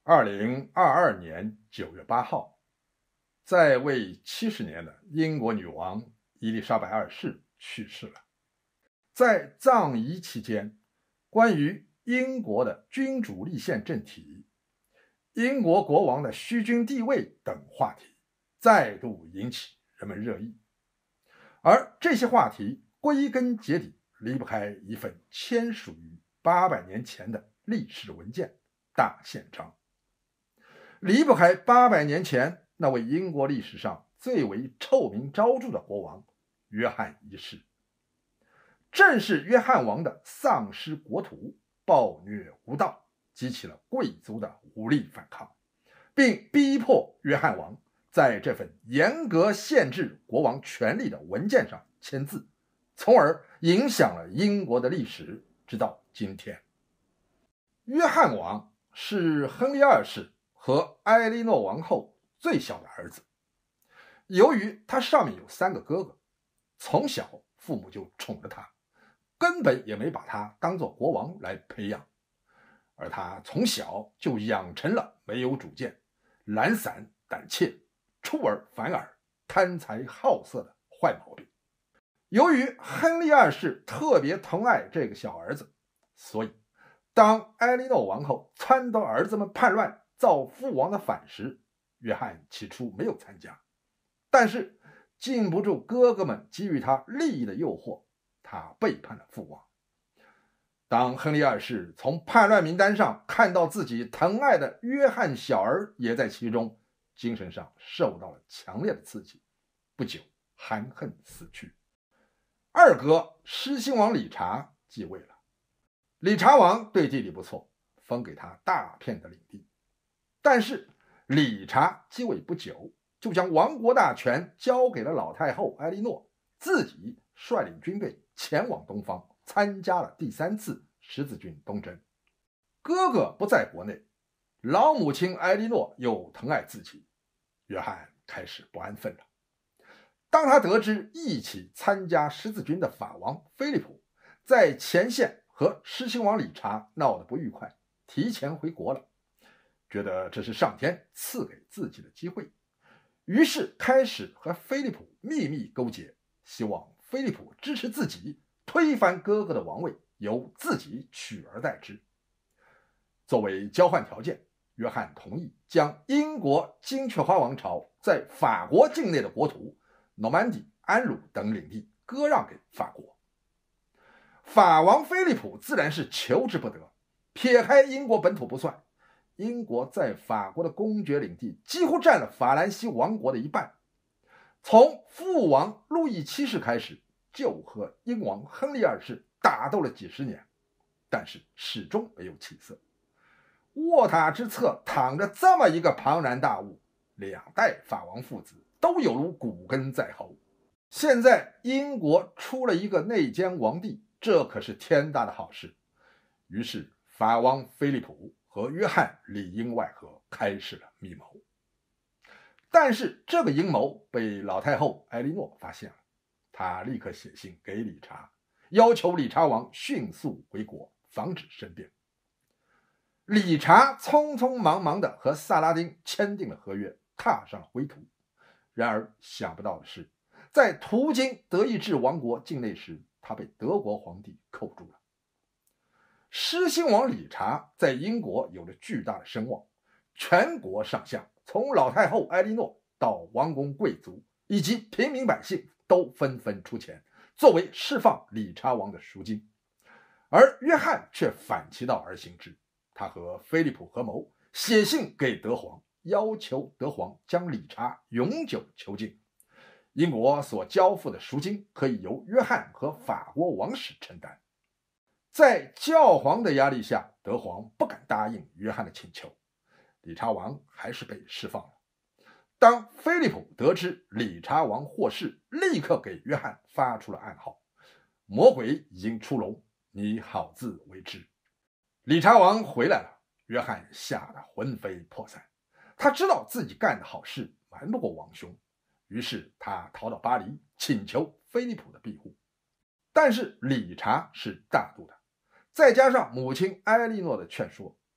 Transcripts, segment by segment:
2022年9月8号，在位70年的英国女王伊丽莎白二世去世了。在葬仪期间，关于英国的君主立宪政体、英国国王的虚君地位等话题再度引起人们热议。而这些话题归根结底离不开一份签署于800年前的历史文件《大宪章》，离不开800年前那位英国历史上最为臭名昭著的国王约翰一世。正是约翰王的丧失国土、暴虐无道，激起了贵族的武力反抗，并逼迫约翰王在这份严格限制国王权力的文件上签字，从而影响了英国的历史，直到今天。约翰王是亨利二世和埃莉诺王后最小的儿子，由于他上面有3个哥哥，从小父母就宠着他，根本也没把他当作国王来培养，而他从小就养成了没有主见、懒散胆怯、出尔反尔、贪财好色的坏毛病。由于亨利二世特别疼爱这个小儿子，所以当埃莉诺王后撺掇儿子们叛乱造父王的反时，约翰起初没有参加，但是禁不住哥哥们给予他利益的诱惑，他背叛了父王。当亨利二世从叛乱名单上看到自己疼爱的约翰小儿也在其中，精神上受到了强烈的刺激，不久含恨死去。二哥狮心王理查继位了，理查王对弟弟不错，分给他大片的领地，但是理查继位不久，就将王国大权交给了老太后埃莉诺，自己率领军队前往东方，参加了第3次十字军东征。哥哥不在国内，老母亲埃莉诺又疼爱自己，约翰开始不安分了。当他得知一起参加十字军的法王菲利普在前线和狮心王理查闹得不愉快，提前回国了，觉得这是上天赐给自己的机会，于是开始和菲利普秘密勾结，希望菲利普支持自己推翻哥哥的王位，由自己取而代之。作为交换条件，约翰同意将英国金雀花王朝在法国境内的国土诺曼底、安鲁等领地割让给法国。法王菲利普自然是求之不得，撇开英国本土不算，英国在法国的公爵领地几乎占了法兰西王国的一半。从父王路易七世开始，就和英王亨利二世打斗了几十年，但是始终没有起色。卧榻之侧躺着这么一个庞然大物，2代法王父子都有如骨根在喉。现在英国出了一个内奸王帝，这可是天大的好事。于是法王菲利普和约翰里应外合，开始了密谋。但是这个阴谋被老太后埃莉诺发现了，她立刻写信给理查，要求理查王迅速回国，防止生变。理查匆匆忙忙地和萨拉丁签订了合约，踏上了归途。然而想不到的是，在途经德意志王国境内时，他被德国皇帝扣住了。狮心王理查在英国有了巨大的声望，全国上下，从老太后埃莉诺到王公贵族以及平民百姓都纷纷出钱，作为释放理查王的赎金。而约翰却反其道而行之，他和菲利普合谋，写信给德皇，要求德皇将理查永久囚禁。英国所交付的赎金可以由约翰和法国王室承担。在教皇的压力下，德皇不敢答应约翰的请求，理查王还是被释放了。当菲利普得知理查王获释，立刻给约翰发出了暗号：魔鬼已经出笼，你好自为之。理查王回来了，约翰吓得魂飞魄散。他知道自己干的好事瞒不过王兄，于是他逃到巴黎，请求菲利普的庇护。但是理查是大度的，再加上母亲埃莉诺的劝说，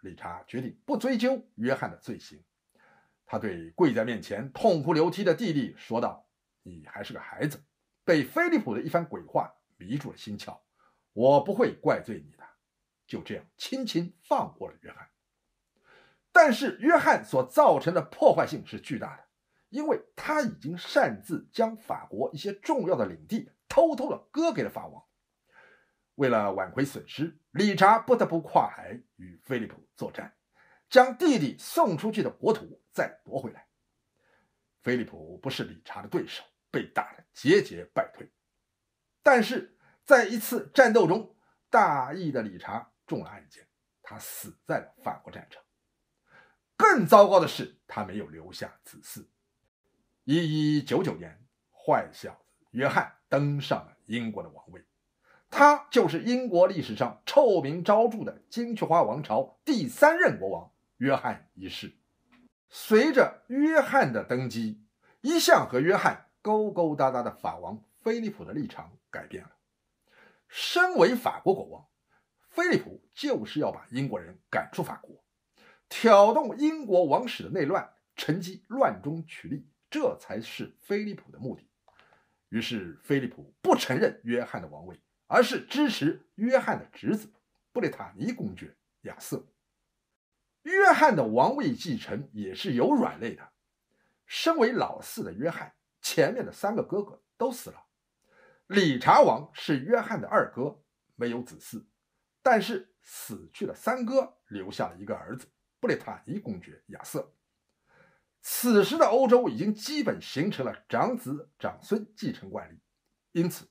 理查决定不追究约翰的罪行。他对跪在面前痛哭流涕的弟弟说道：“你还是个孩子，被菲利普的一番鬼话迷住了心窍，我不会怪罪你的。”就这样轻轻放过了约翰。但是约翰所造成的破坏性是巨大的，因为他已经擅自将法国一些重要的领地偷偷的割给了法王。为了挽回损失，理查不得不跨海与菲利普作战，将弟弟送出去的国土再夺回来。菲利普不是理查的对手，被打得节节败退。但是在一次战斗中，大义的理查中了暗箭，他死在了法国战场。更糟糕的是，他没有留下子嗣。1199年，坏小子约翰登上了英国的王位，他就是英国历史上臭名昭著的金雀花王朝第3任国王约翰一世。随着约翰的登基，一向和约翰勾勾搭搭的法王菲利普的立场改变了。身为法国国王，菲利普就是要把英国人赶出法国，挑动英国王室的内乱，趁机乱中取利，这才是菲利普的目的。于是菲利普不承认约翰的王位，而是支持约翰的侄子布列塔尼公爵亚瑟。约翰的王位继承也是有软肋的。身为老四的约翰，前面的3个哥哥都死了。理查王是约翰的2哥，没有子嗣，但是死去了3哥，留下了一个儿子布列塔尼公爵亚瑟。此时的欧洲已经基本形成了长子长孙继承惯例，因此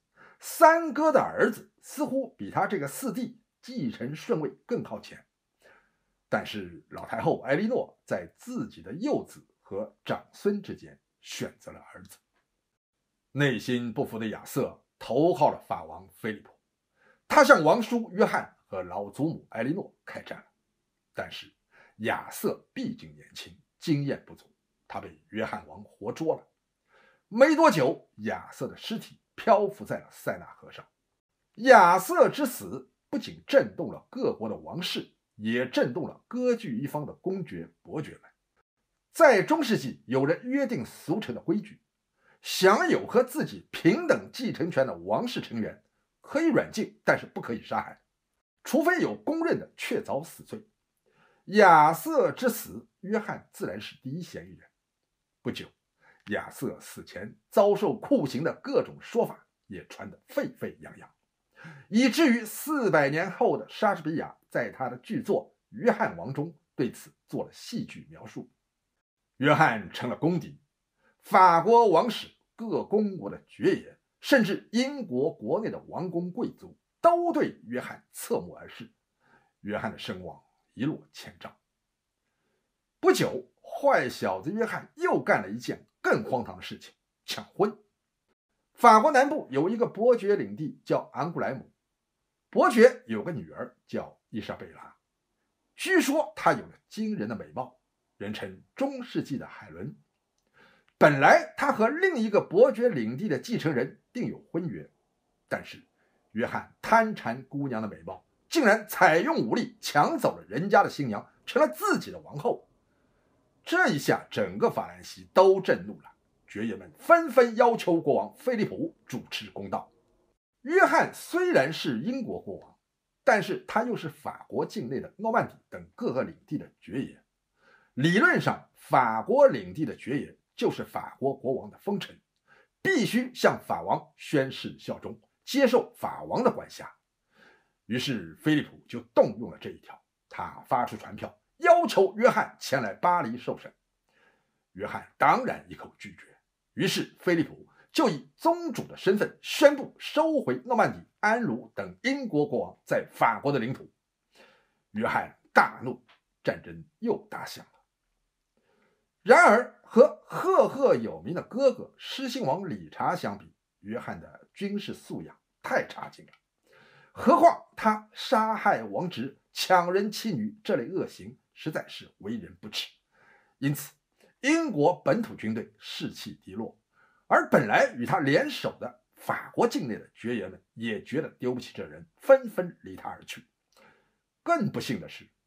3哥的儿子似乎比他这个4弟继承顺位更靠前。但是老太后埃莉诺在自己的幼子和长孙之间选择了儿子。内心不服的亚瑟投靠了法王菲利普，他向王叔约翰和老祖母埃莉诺开战了。但是亚瑟毕竟年轻，经验不足，他被约翰王活捉了。没多久，亚瑟的尸体漂浮在了塞纳河上。亚瑟之死不仅震动了各国的王室，也震动了割据一方的公爵伯爵们。在中世纪，有人约定俗成的规矩，享有和自己平等继承权的王室成员可以软禁，但是不可以杀害，除非有公认的确凿死罪。亚瑟之死，约翰自然是第一嫌疑人。不久，亚瑟死前遭受酷刑的各种说法也传得沸沸扬扬，以至于400年后的莎士比亚在他的剧作《约翰王》中对此做了戏剧描述。约翰成了公敌，法国王室、各公国的爵爷，甚至英国国内的王公贵族都对约翰侧目而视，约翰的声望一落千丈。不久，坏小子约翰又干了一件更荒唐的事情，抢婚。法国南部有一个伯爵领地叫昂古莱姆，伯爵有个女儿叫伊莎贝拉，据说她有着惊人的美貌，人称中世纪的海伦。本来她和另一个伯爵领地的继承人订有婚约，但是约翰贪馋姑娘的美貌，竟然采用武力抢走了人家的新娘，成了自己的王后。这一下整个法兰西都震怒了，爵爷们纷纷要求国王菲利普主持公道。约翰虽然是英国国王，但是他又是法国境内的诺曼底等各个领地的爵爷。理论上，法国领地的爵爷就是法国国王的封臣，必须向法王宣誓效忠，接受法王的管辖。于是菲利普就动用了这一条，他发出传票，要求约翰前来巴黎受审。约翰当然一口拒绝，于是菲利普就以宗主的身份宣布收回诺曼底、安茹等英国国王在法国的领土。约翰大怒，战争又打响了。然而和赫赫有名的哥哥狮心王理查相比，约翰的军事素养太差劲了。何况他杀害王侄、抢人妻女这类恶行实在是为人不齿，因此英国本土军队士气低落，而本来与他联手的法国境内的爵爷们也觉得丢不起这人，纷纷离他而去。更不幸的是，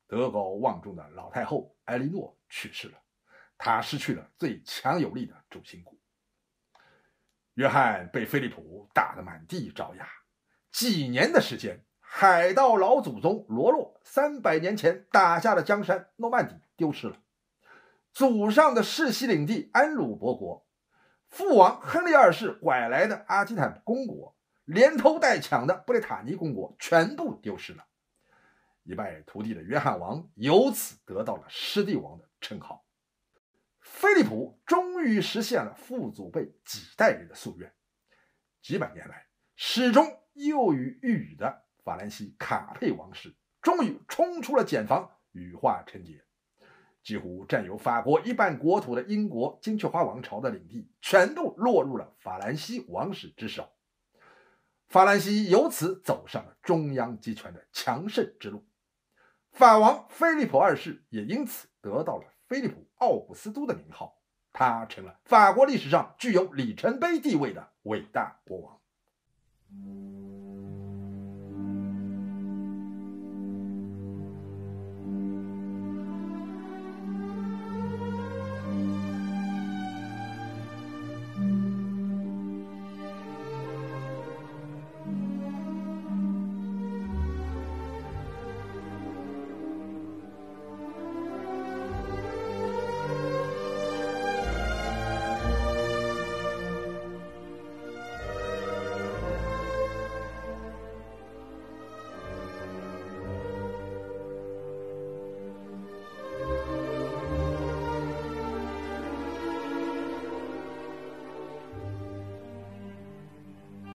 德高望重的老太后埃莉诺去世了，她失去了最强有力的主心骨。约翰被菲利普打得满地找牙，几年的时间，海盗老祖宗罗洛300年前打下的江山诺曼底丢失了，祖上的世袭领地安鲁伯国，父王亨利二世拐来的阿基坦公国，连偷带抢的布列塔尼公国全部丢失了。一败涂地的约翰王由此得到了失地王的称号。菲利普终于实现了父祖辈几代人的夙愿，几百年来始终又语亦语的法兰西卡佩王室终于冲出了茧房，羽化成蝶。几乎占有法国一半国土的英国金雀花王朝的领地全部落入了法兰西王室之手，法兰西由此走上了中央集权的强盛之路。法王菲利普二世也因此得到了菲利普奥古斯都的名号，他成了法国历史上具有里程碑地位的伟大国王。